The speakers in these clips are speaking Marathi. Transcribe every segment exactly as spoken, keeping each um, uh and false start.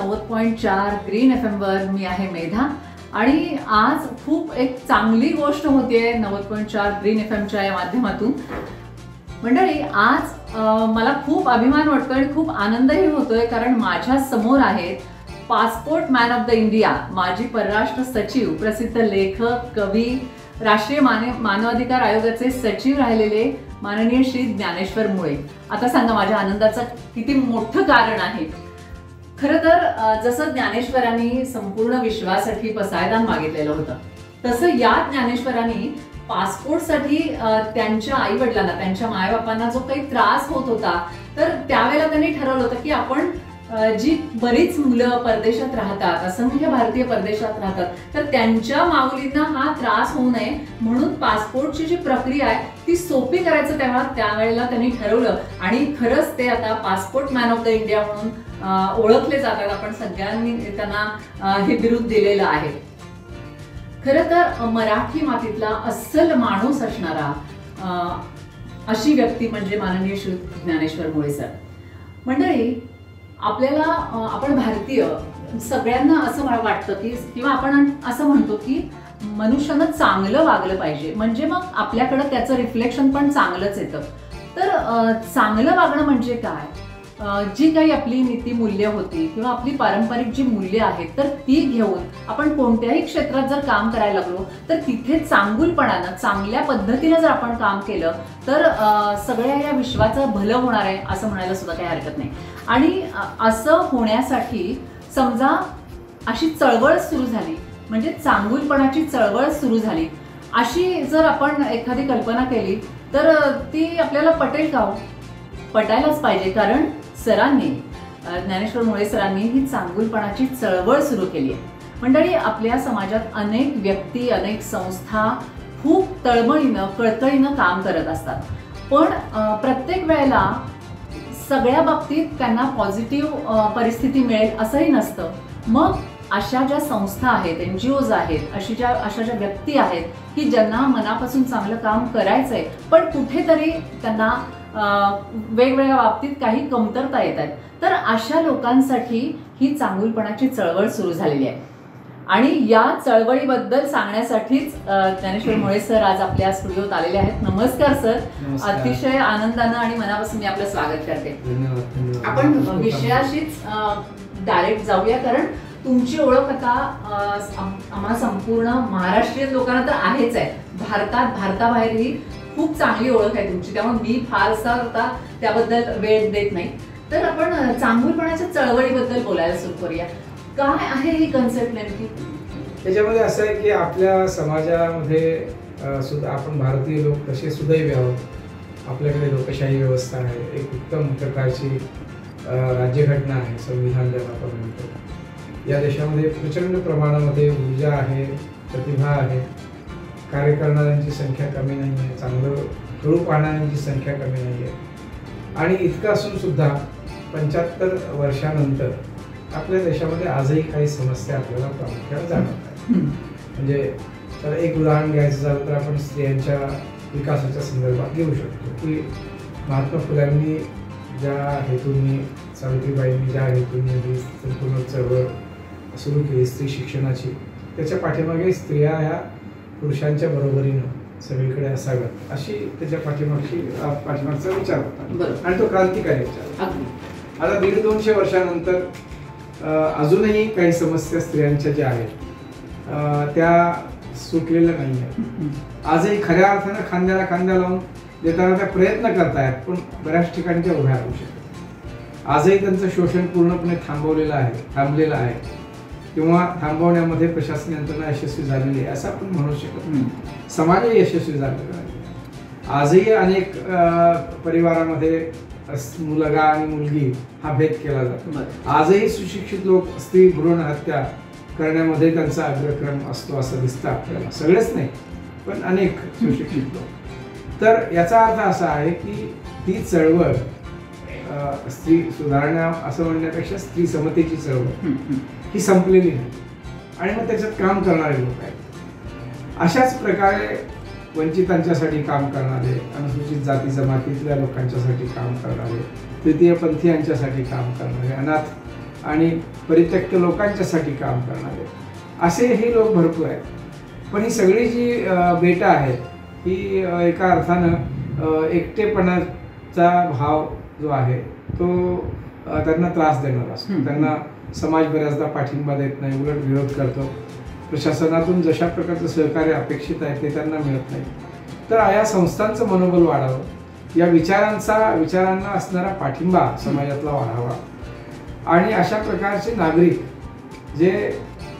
नव्वद पॉईंट चार ग्रीन एफ एमवर मी आहे मेधा आणि आज खूप एक चांगली गोष्ट होतीये नव्वद पॉईंट चार ग्रीन एफ एमच्या या माध्यमातून. मंडळी, आज मला खूप अभिमान वाटतोय आणि खूप आनंदही होतोय कारण माझ्या समोर आहेत passport man of the India, माजी परराष्ट्र सचिव, प्रसिद्ध लेखक, कवी, राष्ट्रीय मानव मानवाधिकार आयोगाचे सचिव राहिलेले माननीय श्री ज्ञानेश्वर मुळे. आता सांगा माझ्या आनंदाचं किती मोठं कारण आहे. खरं तर जसं ज्ञानेश्वरांनी संपूर्ण विश्वासाठी पसायदान मागितलेलं होतं, तसं या ज्ञानेश्वरांनी पासपोर्टसाठी त्यांच्या आई वडिलांना, त्यांच्या मायबापांना जो काही त्रास होत होता, तर त्यावेळेला त्यांनी ठरवलं होतं की आपण जी बरीच मुलं परदेशात राहतात, असंख्य भारतीय परदेशात राहतात, तर त्यांच्या माऊलींना हा त्रास होऊ नये म्हणून पासपोर्टची जी प्रक्रिया आहे ती सोपी करायचं तेव्हा त्यावेळेला त्यांनी ठरवलं. आणि खरंच ते आता passport man of the India म्हणून ओळखले जातात. आपण सगळ्यांनी त्यांना हे बिरुद दिलेलं आहे. खरं तर मराठी मातीतला अस्सल माणूस असणारा अशी व्यक्ती म्हणजे माननीय श्री ज्ञानेश्वर मुळे सर. मंडळी, आपल्याला आपण भारतीय सगळ्यांना असं वाटतं की किंवा आपण असं म्हणतो की मनुष्यानं चांगलं वागलं पाहिजे, म्हणजे मग आपल्याकडं त्याचं रिफ्लेक्शन पण चांगलंच येतं. तर चांगलं वागणं म्हणजे काय? जी काही आपली नीतिमूल्य होती किंवा आपली पारंपरिक जी मूल्य आहेत तर ती घेऊन आपण कोणत्याही क्षेत्रात जर काम करायला लागलो तर तिथे चांगुलपणानं, चांगल्या पद्धतीनं जर आपण काम केलं तर सगळ्या या विश्वाचं भलं होणार आहे असं म्हणायला सुद्धा काही हरकत नाही. आणि असं होण्यासाठी समजा अशी चळवळ सुरू झाली, म्हणजे चांगुलपणाची चळवळ सुरू झाली, अशी जर आपण एखादी कल्पना केली तर ती आपल्याला पटेल का हो? पटायलाच पाहिजे, कारण सरांनी, ज्ञानेश्वर मुळे सरांनी ही चांगुलपणाची चळवळ सुरू केली आहे. मंडळी, आपल्या समाजात अनेक व्यक्ती, अनेक संस्था खूप तळमळीनं, कळकळीनं काम करत असतात, पण प्रत्येक वेळेला सगळ्या बाबतीत त्यांना पॉझिटिव्ह परिस्थिती मिळेल असंही नसतं. मग अशा ज्या संस्था आहेत, एन जी ओज आहेत, अशी ज्या अशा ज्या व्यक्ती आहेत की ज्यांना मनापासून चांगलं काम करायचंय पण कुठेतरी त्यांना वेगवेगळ्या बाबतीत काही कमतरता येत आहेत, तर अशा लोकांसाठी ही चांगुलपणाची चळवळ सुरू झालेली आहे. आणि या चळवळीबद्दल सांगण्यासाठीच ज्ञानेश्वर मुळे सर आज आपल्या स्टुडिओत आलेले आहेत. नमस्कार सर. अतिशय आनंदानं आणि मनापासून मी आपलं स्वागत करते. आपण विषयाशीच डायरेक्ट जाऊया, कारण तुमची ओळख आता आम्हा संपूर्ण महाराष्ट्रीयन लोकांना तर आहेच आहे, भारतात भारताबाहेरही खूप चांगली ओळख आहे तुमची, त्यामुळे मी फारसा आता त्याबद्दल वेळ देत नाही. तर आपण चांगुलपणाच्या चळवळीबद्दल बोलायला सुरू करूया. काय आहे ही कन्सेप्ट नेमकी? त्याच्यामध्ये असं आहे की आपल्या समाजामध्ये सुद्धा आपण भारतीय लोक कसे सुदैवी आहोत. आपल्याकडे लोकशाही व्यवस्था आहे, एक उत्तम प्रकारची राज्यघटना आहे, संविधान ज्याला आपण म्हणतो. या देशामध्ये प्रचंड प्रमाणामध्ये ऊर्जा आहे, प्रतिभा आहे, कार्य करणाऱ्यांची संख्या कमी नाही आहे, चांगलं खेळू पाहणाऱ्यांची संख्या कमी नाही आहे. आणि इतकं असून सुद्धा पंच्याहत्तर वर्षानंतर आपल्या देशामध्ये आजही काही समस्या आपल्याला प्रामुख्याने जाणवत आहेत. म्हणजे तर एक उदाहरण घ्यायचं झालं तर आपण स्त्रियांच्या विकासाच्या संदर्भात घेऊ शकतो की महात्मा फुल्यांनी ज्या हेतूंनी, सावित्रीबाईंनी ज्या हेतूंनी ही संपूर्ण चळवळ सुरू केली स्त्री शिक्षणाची, त्याच्या पाठीमागे स्त्रिया ह्या पुरुषांच्या बरोबरीनं सगळीकडे असाव्यात अशी त्याच्या पाठीमागची पाठीमागचा विचार होता आणि तो क्रांतिकारी विचार. आता दीड दोनशे वर्षानंतर अजूनही काही समस्या स्त्रियांच्या ज्या आहेत त्या सुटलेल्या नाही आहेत. आजही खऱ्या अर्थानं खांद्याला खांद्या लावून देताना त्या प्रयत्न करतायत, पण बऱ्याच ठिकाणी त्या उभ्या राहू शकतात. आजही त्यांचं शोषण पूर्णपणे थांबवलेलं आहे, थांबलेलं आहे किंवा थांबवण्यामध्ये प्रशासन यंत्रणा यशस्वी झालेली आहे असं आपण म्हणू शकत नाही. समाजही यशस्वी झालेला आहे. आजही अनेक परिवारामध्ये मुलगा आणि मुलगी हा भेद केला जातो. आजही सुशिक्षित लोक स्त्री भ्रूण हत्या करण्यामध्ये त्यांचा अग्रक्रम असतो असं दिसतं आपल्याला. सगळेच नाही, पण अनेक सुशिक्षित लोक. तर याचा अर्थ असा आहे की ती चळवळ स्त्री सुधारणा असं म्हणण्यापेक्षा स्त्री समतेची चळवळ ही संपलेली नाही आणि मग त्याच्यात काम करणारे लोक आहेत. अशाच प्रकारे वंचितांच्यासाठी काम करणारे, अनुसूचित जाती जमातीतल्या लोकांच्यासाठी काम करणारे, तृतीयपंथीयांच्यासाठी काम करणारे, अनाथ आणि परित्यक्त लोकांच्यासाठी काम करणारे असे हे लोक भरपूर आहेत. पण ही सगळी जी बेटा आहेत ही एका अर्थानं एकटेपणाचा भाव जो आहे तो त्यांना त्रास देणार असतो. त्यांना समाज बऱ्याचदा पाठिंबा देत नाही, उलट विरोध करतो. प्रशासनातून जशा प्रकारचं सहकार्य अपेक्षित आहे ते त्यांना मिळत नाही. तर या संस्थांचं मनोबल वाढावं, या विचारांचा विचारांना असणारा पाठिंबा समाजातला वाढावा आणि अशा प्रकारचे नागरिक जे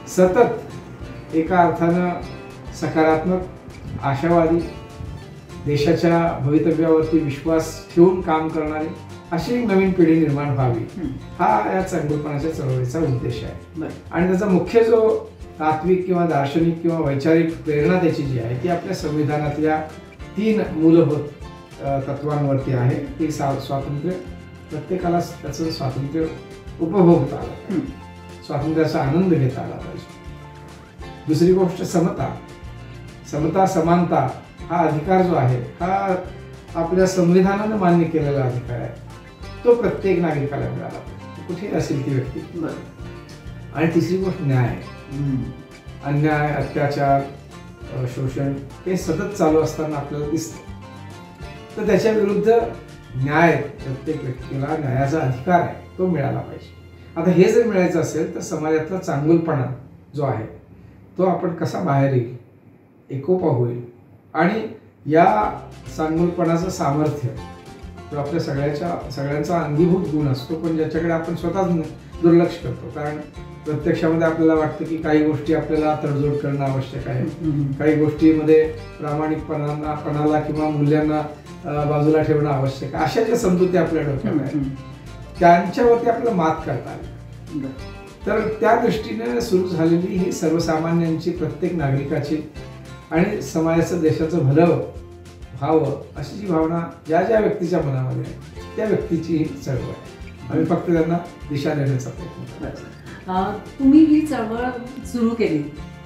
सतत एका अर्थानं सकारात्मक, आशावादी, देशाच्या भवितव्यावरती विश्वास ठेवून काम करणारे अशी एक नवीन पिढी निर्माण व्हावी, हा या चांगुलपणाच्या चळवळीचा उद्देश आहे. आणि त्याचा मुख्य जो तात्विक किंवा दार्शनिक किंवा वैचारिक प्रेरणा त्याची जी आहे ती आपल्या संविधानातल्या तीन मूलभूत तत्वांवरती आहे की स्वातंत्र्य, प्रत्येकाला त्याचं स्वातंत्र्य उपभोगता आलं पाहिजे, स्वातंत्र्याचा आनंद घेता आला पाहिजे. दुसरी गोष्ट समता, समता समानता हा अधिकार जो आहे हा आपल्या संविधानानं मान्य केलेला अधिकार आहे, तो प्रत्येक नागरिकाला मिळाला पाहिजे, कुठे असेल ती व्यक्ती. आणि तिसरी गोष्ट न्याय. अन्याय, अत्याचार, शोषण हे सतत चालू असताना आपल्याला दिसतं, तर त्याच्या विरुद्ध न्याय, प्रत्येक व्यक्तीला न्यायाचा अधिकार आहे तो मिळाला पाहिजे. आता हे जर मिळायचं असेल तर समाजातला चांगुलपणा जो आहे तो आपण कसा बाहेर येईल, एकोपा होईल आणि या चांगुलपणाचं सामर्थ्य जो आपल्या सगळ्याच्या सगळ्यांचा अंगीभूत गुण असतो पण ज्याच्याकडे आपण स्वतःच दुर्लक्ष करतो. कारण प्रत्यक्षामध्ये आपल्याला वाटतं की काही गोष्टी आपल्याला तडजोड करणं आवश्यक आहे, काही गोष्टीमध्ये प्रामाणिकपणाला पणाला किंवा मूल्यांना बाजूला ठेवणं आवश्यक आहे. अशा ज्या समजुती आपल्या डोक्यात आहेत त्यांच्यावरती आपल्याला मात करता आली. तर त्या दृष्टीने सुरू झालेली ही सर्वसामान्यांची, प्रत्येक नागरिकाची आणि समाजाचं, देशाचं भलं व्हावं अशी जी भावना ज्या ज्या व्यक्तीच्या मनामध्ये आहे त्या व्यक्तीची ही चळवळ आहे. आम्ही फक्त त्यांना दिशा देण्याचा प्रयत्न करतो. तुम्ही ही चळवळ सुरू केली,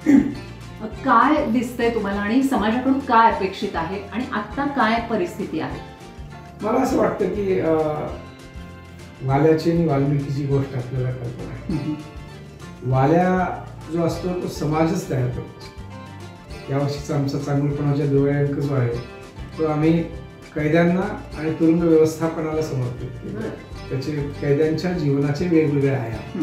काय दिसतंय तुम्हाला आणि समाजाकडून काय अपेक्षित आहे आणि आता काय परिस्थिती आहे? मला असं वाटतं की वाल्याची आणि वाल्मिकीची गोष्ट आपल्याला कल्पना आहे. वाल्या जो असतो तो समाजच तयार करतो. यावर्षीचा आमचा चांगुलपणाच्या दिवाळी अंक जो आहे तो आम्ही कैद्यांना आणि तुरुंग व्यवस्थापनाला समर्पित केला. त्याचे कैद्यांच्या जीवनाचे वेगवेगळे आयाम,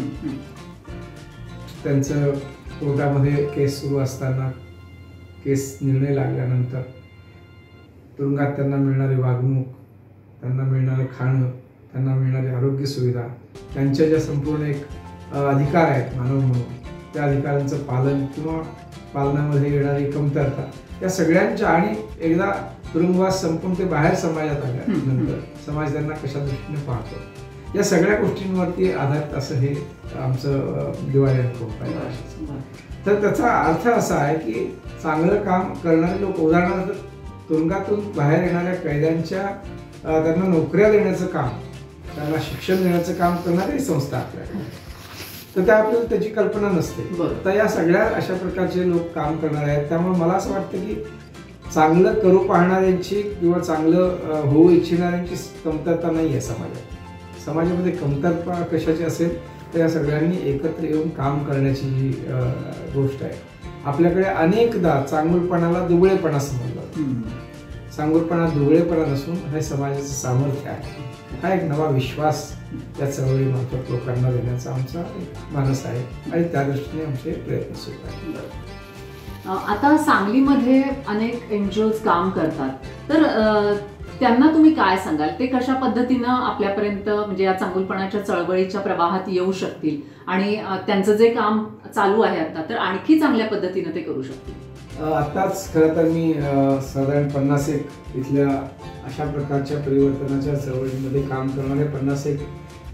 त्यांचं कोर्टामध्ये केस सुरू असताना, केस निर्णय लागल्यानंतर तुरुंगात त्यांना मिळणारी वागणूक, त्यांना मिळणारं खाणं, त्यांना मिळणारी आरोग्य सुविधा, त्यांच्या ज्या संपूर्ण एक अधिकार आहेत मानव म्हणून त्या अधिकारांचं पालन किंवा पालनामध्ये येणारी कमतरता, या सगळ्यांच्या आणि एकदा तुरुंगवास संपून ते बाहेर समाजात आल्यानंतर समाज त्यांना कशा दृष्टीने पाहतो, या सगळ्या गोष्टींवरती आधारित असं हे आमचं दिवाळी अंक आहे. तर त्याचा अर्थ असा आहे की चांगलं काम करणारे लोक, उदाहरणार्थ तुरुंगातून बाहेर येणाऱ्या कैद्यांच्या त्यांना नोकऱ्या देण्याचं काम, त्यांना शिक्षण देण्याचं काम करणारी संस्था आपल्याकडे, तर त्या आपल्याला त्याची कल्पना नसते. तर या सगळ्या अशा प्रकारचे लोक काम करणार आहेत. त्यामुळे मला असं वाटतं की चांगलं करू पाहणाऱ्यांची किंवा चांगलं होऊ इच्छिणाऱ्यांची कमतरता नाही आहे समाजात. समाजामध्ये कमतरता कशाची असेल तर या सगळ्यांनी एकत्र येऊन काम करण्याची जी गोष्ट आहे. आपल्याकडे अनेकदा चांगुलपणाला दुबळेपणा समजला. चांगुलपणा दुबळेपणा नसून हे समाजाचं सामर्थ्य आहे. हा एक नवा विश्वास या चळवळीमार्फत लोकांना देण्याचा आमचा एक मानस आहे आणि त्या दृष्टीने आमचे प्रयत्न सुरू आहेत. आता सांगलीमध्ये अनेक एनजीओज काम करतात, तर त्यांना तुम्ही काय सांगाल? ते कशा पद्धतीनं आपल्यापर्यंत म्हणजे या चांगुलपणाच्या चळवळीच्या प्रवाहात येऊ शकतील आणि त्यांचं जे काम चालू आहे आता तर आणखी चांगल्या पद्धतीनं ते करू शकतील? आत्ताच खरं तर मी साधारण पन्नास एक इथल्या अशा प्रकारच्या परिवर्तनाच्या चळवळीमध्ये काम करणारे पन्नास एक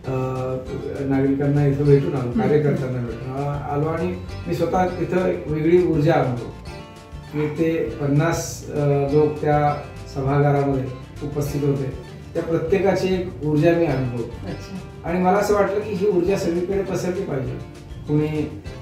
नागरिकांना इथं भेटून आलो, कार्यकर्त्यांना भेटून आलो आणि मी स्वतः तिथं एक वेगळी ऊर्जा अनुभव की ते पन्नास लोक त्या सभागारामध्ये उपस्थित होते, त्या प्रत्येकाची एक ऊर्जा मी अनुभव आणि मला असं वाटलं की ही ऊर्जा सगळीकडे पसरली पाहिजे. कुणी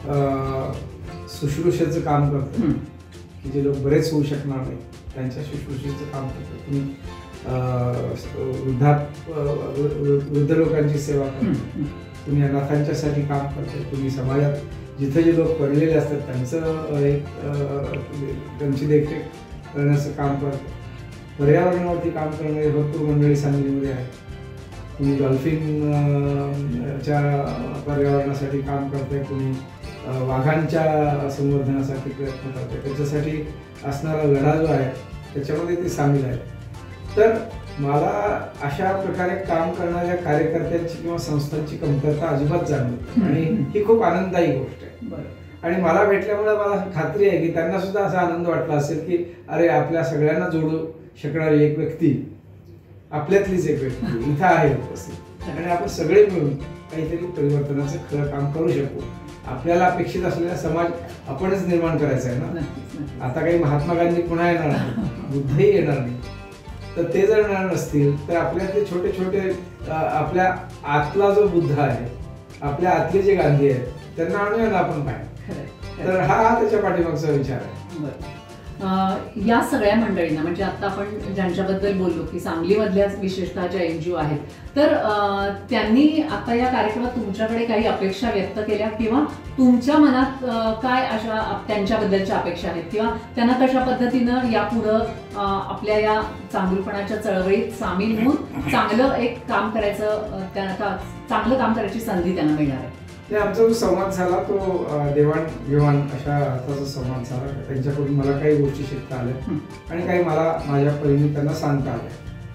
शुश्रूषेचं काम करतं की जे लोक बरेच होऊ शकणार नाही त्यांच्या शुश्रूषेचं काम करतं, कुणी वृद्धा वृद्ध लोकांची सेवा करतात, कुणी अनाथांच्यासाठी काम करते, कुणी समाजात जिथे जे लोक पडलेले असतात त्यांचं एक त्यांची देखरेख करण्याचं काम करतं. पर्यावरणावरती काम करणारी भरपूर मंडळी सांगलीमध्ये आहे. कुणी डॉल्फिन च्या पर्यावरणासाठी काम करते, कुणी वाघांच्या संवर्धनासाठी प्रयत्न करते. त्याच्यासाठी असणारा लढा जो आहे त्याच्यामध्ये ती सामील आहे. तर मला अशा प्रकारे काम करणाऱ्या कार्यकर्त्यांची किंवा संस्थांची कमतरता अजिबात जाणवत आणि ही खूप आनंददायी गोष्ट आहे. आणि मला भेटल्यामुळे मला खात्री आहे की त्यांना सुद्धा असा आनंद वाटला असेल की अरे आपल्या सगळ्यांना जोडू शकणारी एक व्यक्ती, आपल्यातलीच एक व्यक्ती इथं आहे उपस्थित आणि आपण सगळे मिळून काहीतरी परिवर्तनाचं खरं काम करू शकू. आपल्याला अपेक्षित असलेला समाज आपणच निर्माण करायचा आहे ना. आता काही महात्मा गांधी पुन्हा येणार नाही, बुद्धही येणार नाही. तर ते जर येणार नसतील तर आपल्यातले छोटे छोटे आपल्या आतला जो बुद्ध आहे, आपल्या आतले जे गांधी आहेत त्यांना आणूया ना आपण बाहेर. तर हा त्याच्या पाठीमागचा विचार आहे. या सगळ्या मंडळींना म्हणजे आता आपण ज्यांच्याबद्दल बोललो की सांगलीमधल्या विशेषतः ज्या एनजीओ आहेत, तर त्यांनी आता या कार्यक्रमात तुमच्याकडे काही अपेक्षा व्यक्त केल्या किंवा तुमच्या मनात काय अशा त्यांच्याबद्दलच्या अपेक्षा आहेत किंवा त्यांना कशा पद्धतीनं यापुढं आपल्या या चांगुलपणाच्या चळवळीत सामील होऊन चांगलं एक काम करायचं, त्यांना चांगलं काम करायची संधी त्यांना मिळणार आहे? आमचा जो संवाद झाला तो देवाणघेवाण अशा अर्थाचा संवाद झाला. त्यांच्याकडून मला काही गोष्टी शिकता आल्या आणि काही मला माझ्या परीने त्यांना सांगता आल्या.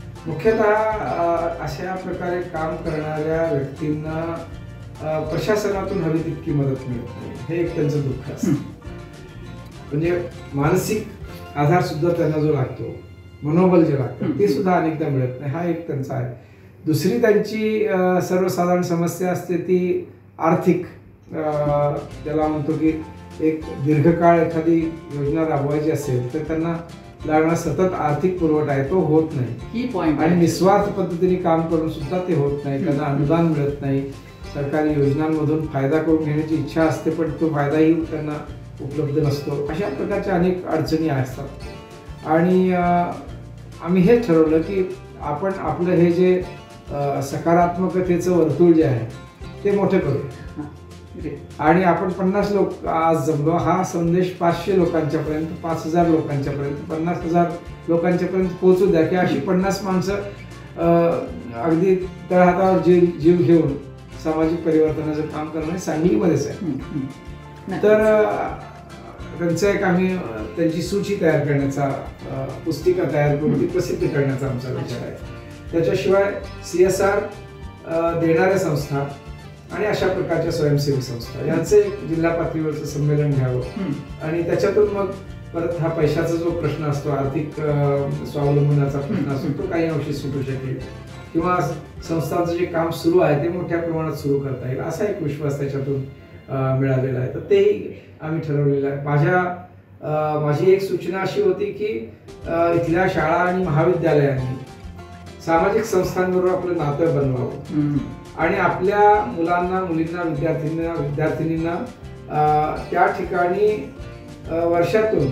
मुख्यतः अशा प्रकारे काम करणाऱ्या व्यक्तींना प्रशासनातून हवी तितकी मदत मिळत नाही, हे एक त्यांचं दुःख असतं. म्हणजे मानसिक आधार सुद्धा त्यांना जो लागतो, मनोबल जे लागतं ते सुद्धा अनेकदा मिळत नाही, हा एक त्यांचा आहे. दुसरी त्यांची सर्वसाधारण समस्या असते ती आर्थिक, त्याला म्हणतो की एक दीर्घकाळ एखादी योजना राबवायची असेल तर त्यांना लागणारा सतत आर्थिक पुरवठा आहे तो होत नाही आणि निस्वार्थ पद्धतीने काम करून सुद्धा ते होत नाही. त्यांना अनुदान मिळत नाही, सरकारी योजनांमधून फायदा करून घेण्याची इच्छा असते पण तो फायदाही त्यांना उपलब्ध नसतो. अशा प्रकारच्या अनेक अडचणी असतात आणि आम्ही हे ठरवलं की आपण आपलं हे जे सकारात्मकतेचं वर्तुळ जे आहे ते मोठं करू आणि आपण पन्नास लोक आज जमलो, हा संदेश पाचशे लोकांच्या पर्यंत, पाच हजार लोकांच्या पर्यंत, पन्नास हजार लोकांच्या पर्यंत पोहोचू द्या की अशी पन्नास माणसं अगदी तळहातावर जीव जीव घेऊन सामाजिक परिवर्तनाचं काम करणारे सांगलीमध्येच आहे. तर त्यांचं एक आम्ही त्यांची सूची तयार करण्याचा, पुस्तिका तयार करून ती प्रसिद्ध करण्याचा आमचा विचार आहे. त्याच्याशिवाय सी एस आर देणाऱ्या संस्था आणि अशा प्रकारच्या स्वयंसेवी संस्था यांचं एक जिल्हा पातळीवरचं संमेलन घ्यावं आणि त्याच्यातून मग परत हा पैशाचा जो प्रश्न असतो, आर्थिक स्वावलंबनाचा प्रश्न असतो, तो काही अंशी सुटू शकेल किंवा संस्थांचं जे काम सुरू आहे ते मोठ्या प्रमाणात सुरू करता येईल असा एक विश्वास त्याच्यातून मिळालेला आहे. तर तेही आम्ही ठरवलेलं आहे. माझ्या माझी एक सूचना अशी होती की इथल्या शाळा आणि महाविद्यालयांनी सामाजिक संस्थांबरोबर आपलं नातं बनवावं आणि आपल्या मुलांना, मुलींना, विद्यार्थ्यांना विद्यार्थिनींना त्या ठिकाणी वर्षातून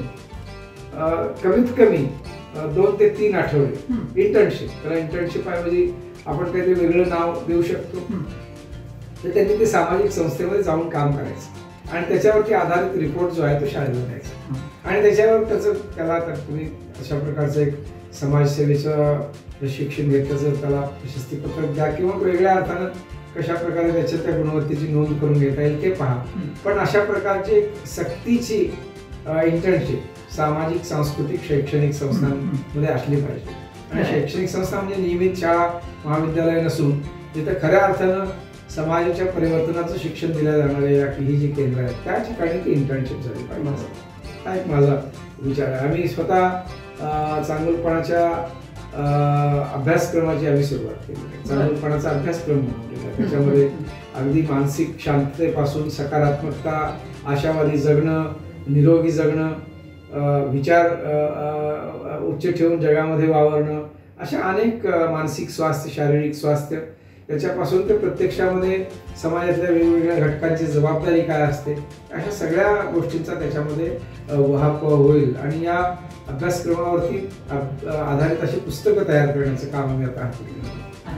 कमीत कमी दोन ते तीन आठवडे इंटर्नशिप, त्याला इंटर्नशिप ऐवजी आपण काहीतरी वेगळं नाव देऊ शकतो, तर त्यांनी ते सामाजिक संस्थेमध्ये जाऊन काम करायचं आणि त्याच्यावरती आधारित रिपोर्ट जो आहे तो शाळेला द्यायचा आणि त्याच्यावर त्याचं त्याला तुम्ही अशा प्रकारचं एक समाजसेवेचं शिक्षण घेतलं जर त्याला प्रशस्तीपत्रक द्या किंवा वेगळ्या अर्थानं कशा प्रकारे त्याच्या त्या गुणवत्तेची नोंद करून घेता येईल ते पहा. पण अशा प्रकारची एक सक्तीची इंटर्नशिप सामाजिक, सांस्कृतिक, शैक्षणिक संस्थांमध्ये असली पाहिजे. आणि शैक्षणिक संस्था म्हणजे नियमित शाळा महाविद्यालय नसून जिथे खऱ्या अर्थानं समाजाच्या परिवर्तनाचं शिक्षण दिल्या जाणारे या ही जी केंद्र आहेत त्या ठिकाणी ती इंटर्नशिप झाली पाहिजे. हा एक माझा विचार आहे. आम्ही स्वतः चांगुलपणाच्या अभ्यासक्रमाची आम्ही सुरुवात केली. चांगुलपणाचा अभ्यासक्रम बनवलेला, त्याच्यामध्ये अगदी मानसिक शांततेपासून सकारात्मकता, आशावादी जगणं, निरोगी जगणं, विचार उच्च ठेवून जगामध्ये वावरणं, अशा अनेक मानसिक स्वास्थ्य, शारीरिक स्वास्थ्य, त्याच्यापासून ते प्रत्यक्षामध्ये समाजातल्या वेगवेगळ्या घटकांची जबाबदारी काय असते, अशा सगळ्या गोष्टींचा त्याच्यामध्ये उहापोह होईल आणि या अभ्यासक्रमावरती आधारित अशी पुस्तकं तयार करण्याचं काम आम्ही आता हाती घेतलं. अच्छा,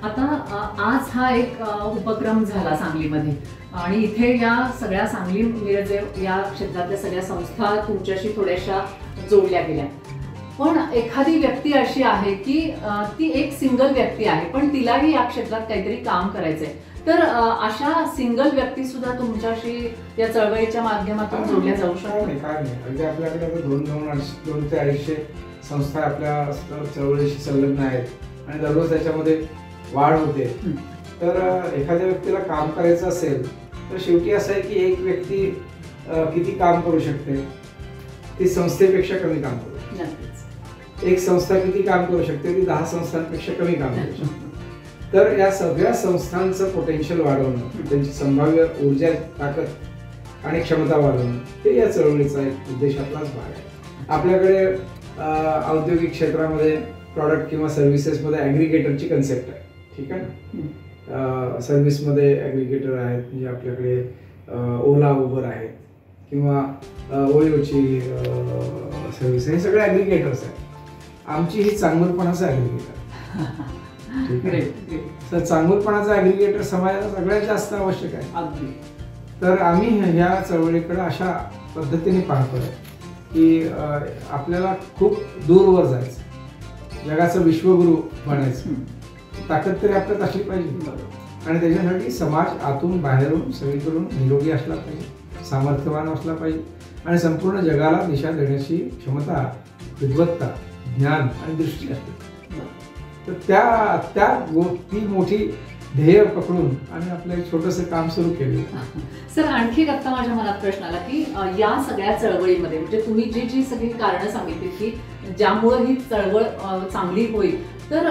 आता अ, आज हा एक अ, उपक्रम झाला सांगलीमध्ये आणि इथे या सगळ्या सांगली मिरज या क्षेत्रातल्या सगळ्या संस्था तुमच्याशी थोड्याशा जोडल्या गेल्या. पण एखादी व्यक्ती अशी आहे की अ, ती एक सिंगल व्यक्ती आहे पण तिलाही या क्षेत्रात काहीतरी काम करायचंय, तर अ, अशा सिंगल व्यक्ती सुद्धा तुमच्याशी या चळवळीच्या माध्यमातून जोडल्या जाऊ शकतात? नाही, काय नाही. अगदी आपल्याकडे आता दोन दोन अडीचशे दोन ते अडीचशे संस्था आपल्या चळवळीशी संलग्न आहेत आणि दररोज त्याच्यामध्ये वाढ होते. तर एखाद्या व्यक्तीला काम करायचं असेल तर शेवटी असं आहे की एक व्यक्ती किती काम करू शकते, ती संस्थेपेक्षा कमी काम करू शकते. एक संस्था किती काम करू शकते, ती दहा संस्थांपेक्षा कमी काम करू शकते. तर या सगळ्या संस्थांचं पोटेन्शियल वाढवणं, त्यांची संभाव्य ऊर्जा, ताकद आणि क्षमता वाढवणं हे या चळवळीचा एक उद्देशातलाच भाग आहे. आपल्याकडे औद्योगिक क्षेत्रामध्ये प्रॉडक्ट किंवा सर्व्हिसेसमध्ये ॲग्रिगेटरची कन्सेप्ट आहे. ठीक आहे ना. सर्व्हिसमध्ये ॲग्रिगेटर आहेत, म्हणजे आपल्याकडे ओला उबर आहेत किंवा ओयोची सर्व्हिस, हे सगळे ॲग्रिगेटर्स आहेत. आमची ही चांगुलपणाचं ॲग्रिगेटर. ठीक आहे. तर चांगुलपणाचा ॲग्रिगेटर समाजाला सगळ्यात जास्त आवश्यक आहे. अगदी. तर आम्ही ह्या चळवळीकडे अशा पद्धतीने पाहतोय की आपल्याला खूप दूरवर जायचं, जगाचं विश्वगुरू बनायचं, ताकद तरी आपल्यात असली पाहिजे. आणि त्याच्यासाठी समाज आतून बाहेरून सगळीकडून निरोगी असला पाहिजे, सामर्थ्यवान असला पाहिजे आणि संपूर्ण जगाला दिशा देण्याची क्षमता, विद्वत्ता, ज्ञान आणि दृष्टी असते. तर त्या त्या ती मोठी ध्येय पकडून आम्ही आपलं एक छोटंसं काम सुरू केलं. सर, आणखी एक आता माझ्या मनात प्रश्न आला की या सगळ्या चळवळीमध्ये म्हणजे तुम्ही जी जी सगळी कारणं सांगितली की ज्यामुळे ही चळवळ चांगली होईल, तर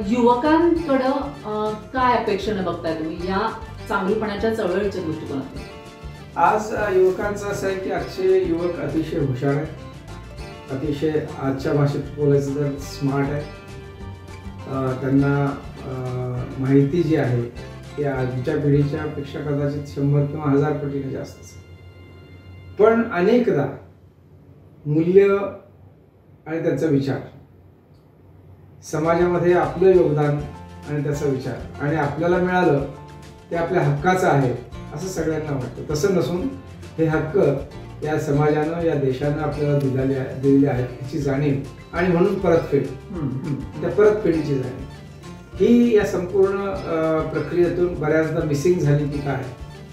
युवकांकडं काय अपेक्षेने बघताय तुम्ही या चांगलीपणाच्या चळवळीच्या दृष्टिकोनातून? आज युवकांचं असं आहे की आजचे युवक अतिशय हुशार आहेत, अतिशय आजच्या भाषेत बोलायचं तर स्मार्ट आहे. त्यांना माहिती जी आहे ती आजच्या पिढीच्या पेक्षा कदाचित शंभर किंवा हजार पटीने जास्त असेल. पण अनेकदा मूल्य आणि त्याचा विचार, समाजामध्ये आपलं योगदान आणि त्याचा विचार आणि आपल्याला मिळालं ते आपल्या हक्काचं आहे असं सगळ्यांना वाटतं. तसं नसून हे हक्क या समाजानं, या देशानं आपल्याला दिलेले दिलेले आहेत याची जाणीव आणि म्हणून परतफेड, त्या परतफेडीची जाणीव ही या संपूर्ण प्रक्रियेतून बऱ्याचदा मिसिंग झाली की काय,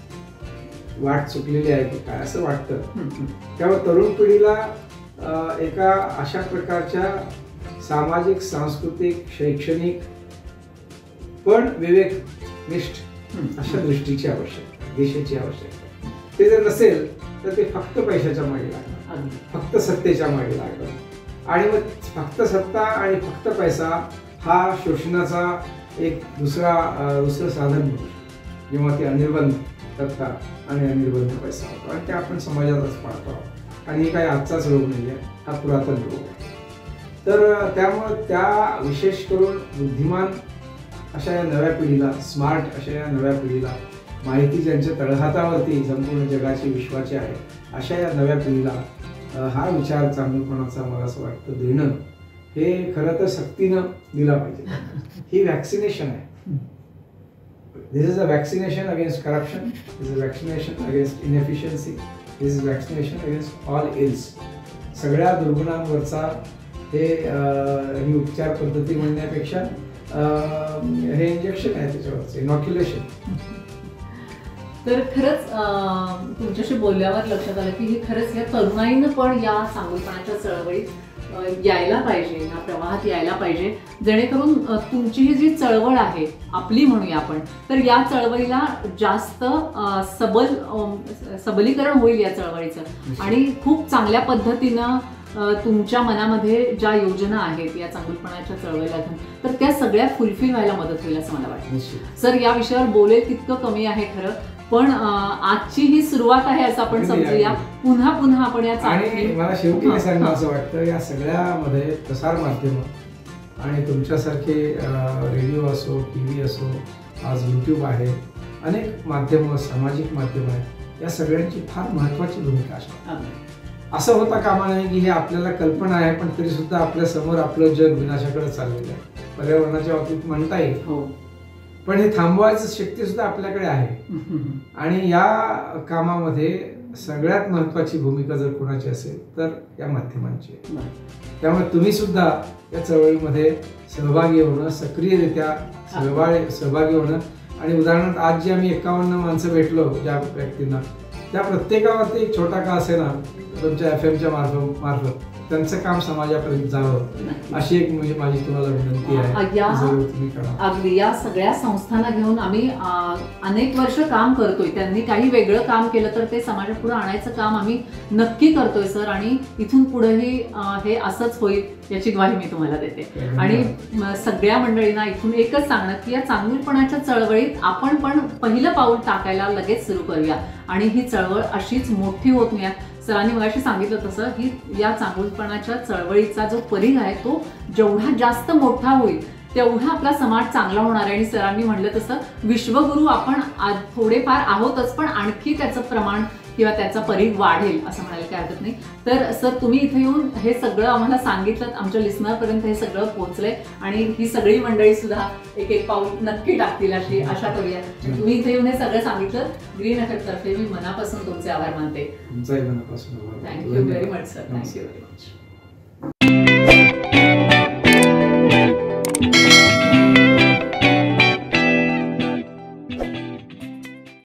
वाट चुकलेली आहे की काय असं वाटतं. त्यामुळे तरुण पिढीला एका अशा प्रकारच्या सामाजिक, सांस्कृतिक, शैक्षणिक पण विवेकनिष्ठ अशा दृष्टीची आवश्यकता, देशाची आवश्यकता. ते जर नसेल तर ते फक्त पैशाच्या मागे लागणार, फक्त सत्तेच्या मागे लागणार आणि मग फक्त सत्ता आणि फक्त पैसा हा शोषणाचा एक दुसरा दुसरं साधन बनू शकतो, जेव्हा ते अनिर्बंध सत्ता आणि अनिर्बंध पैसा होतो. आणि ते आपण समाजातच पाहतो आहोत. आणि हे काही आजचाच रोग नाही आहे, हा पुरातन रोग आहे. तर त्यामुळं त्या विशेष करून बुद्धिमान अशा या नव्या पिढीला, स्मार्ट अशा या नव्या पिढीला, माहिती ज्यांच्या तळहातावरती संपूर्ण जगाची, विश्वाची आहे, अशा या नव्या पिढीला हा विचार चांगलपणाचा मला असं वाटतं देणं हे खरं तर सक्तीनं दिला पाहिजे. ही वॅक्सिनेशन आहे. This is a vaccination against corruption, this is vaccination against inefficiency, this is vaccination against all ills. सगळ्या दुर्गुणांवरचा हे ही उपचार पद्धती म्हणण्यापेक्षा हे इंजेक्शन आहे, त्याच्यावरचं इनॉक्युलेशन. तर खरंच तुमच्याशी बोलल्यावर लक्षात आलं की हे खरंच या तरुणाईनं पण या चांगलपणाच्या चळवळीत यायला पाहिजे, या प्रवाहात यायला पाहिजे, जेणेकरून तुमची ही जी चळवळ आहे आपली म्हणूया आपण, तर या चळवळीला जास्त सबल सबलीकरण होईल या चळवळीचं. आणि खूप चांगल्या पद्धतीनं तुमच्या मनामध्ये ज्या योजना आहेत या चांगलपणाच्या चळवळीला तर त्या सगळ्या फुलफिल व्हायला मदत होईल असं मला वाटतं. सर, या विषयावर बोलेल तितकं कमी आहे खरं, पण आजची ही सुरुवात आहे असं आपण समजूया. पुन्हा पुन्हा आपण या आणि मला शेवटी सांगणं असं वाटतं, या सगळ्यामध्ये प्रसार माध्यम आणि तुमच्यासारखे रेडिओ असो, टी व्ही असो, आज यूट्यूब आहे, अनेक माध्यम, सामाजिक माध्यम आहेत, या सगळ्यांची फार महत्त्वाची भूमिका असते. असं होता कामा नाही की हे आपल्याला कल्पना आहे पण तरी सुद्धा आपल्या समोर आपलं जग विनाशाकडे चाललेलं आहे. पर्यावरणाच्या बाबतीत म्हणता येईल पण हे थांबवायची शक्ती सुद्धा आपल्याकडे आहे. आणि या कामामध्ये सगळ्यात महत्वाची भूमिका जर कोणाची असेल तर या माध्यमांची. त्यामुळे तुम्ही सुद्धा या चळवळीमध्ये सहभागी होणं, सक्रियरित्या सहभागी सहभागी होणं. आणि उदाहरणार्थ आज जे आम्ही एकावन्न माणसं भेटलो ज्या व्यक्तींना, त्या प्रत्येकावरती एक छोटा का असेना तुमच्या एफ एमच्या मार्फत मार्फत त्यांचं काम समाजापर्यंत जावं अशी एक म्हणजे माझी तुम्हाला विनंती आहे. अगदी या सगळ्या संस्थांना घेऊन आम्ही अनेक वर्ष काम करतोय. त्यांनी काही वेगळं काम केलं तर ते समाजापुढे आणायचं काम आम्ही नक्की करतोय सर. आणि इथून पुढेही हे असंच होईल याची ग्वाही मी तुम्हाला देते. आणि सगळ्या मंडळींना इथून एकच सांगणं की या चांगुलपणाच्या चळवळीत आपण पण पहिलं पाऊल टाकायला लगेच सुरू करूया. आणि ही चळवळ अशीच मोठी होत नाही. सरांनी मगाशी सांगितलं तसं ही या चांगुलपणाच्या चळवळीचा जो परीघ आहे तो जेवढा जास्त मोठा होईल तेवढा आपला समाज चांगला होणार आहे. आणि सरांनी म्हटलं तसं विश्वगुरू आपण थोडेफार आहोतच, पण आणखी त्याचं प्रमाण किंवा त्याचा परीघ वाढेल असं म्हणायला काही हरकत नाही. तर सर तुम्ही इथे येऊन हे सगळं आम्हाला सांगितलं, आमच्या लिस्नरपर्यंत हे सगळं पोहोचलंय आणि ही सगळी मंडळी सुद्धा एक एक पाऊल नक्की टाकतील अशी आशा करूया. तुम्ही इथे येऊन हे सगळं सांगितलं ग्रीन एफ एम तर्फे मी मनापासून तुमचे आभार मानते. मनापासून thank you very much sir. Thank you very much.